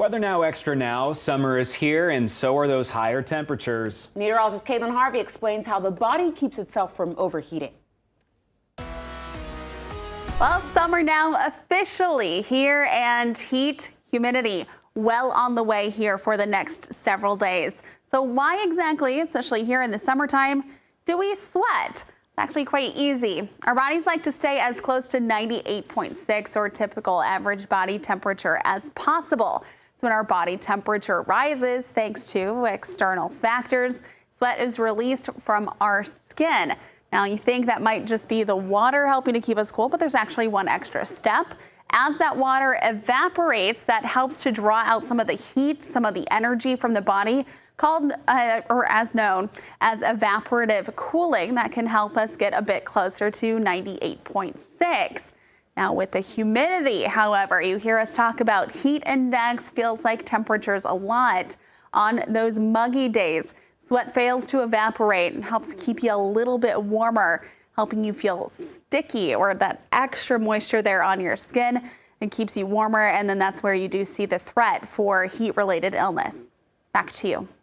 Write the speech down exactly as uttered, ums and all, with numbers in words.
Weather now extra now. Summer is here and so are those higher temperatures. Meteorologist Caitlin Harvey explains how the body keeps itself from overheating. Well, summer now officially here, and heat, humidity well on the way here for the next several days. So why exactly, especially here in the summertime, do we sweat? It's actually quite easy. Our bodies like to stay as close to ninety-eight point six or typical average body temperature as possible. So when our body temperature rises, thanks to external factors, sweat is released from our skin. Now, you think that might just be the water helping to keep us cool, but there's actually one extra step. As that water evaporates, that helps to draw out some of the heat, some of the energy from the body, called uh, or as known as evaporative cooling. That can help us get a bit closer to ninety-eight point six. Now, with the humidity, however, you hear us talk about heat index, feels like temperatures a lot. On those muggy days, sweat fails to evaporate and helps keep you a little bit warmer, helping you feel sticky or that extra moisture there on your skin and keeps you warmer. And then that's where you do see the threat for heat-related illness. Back to you.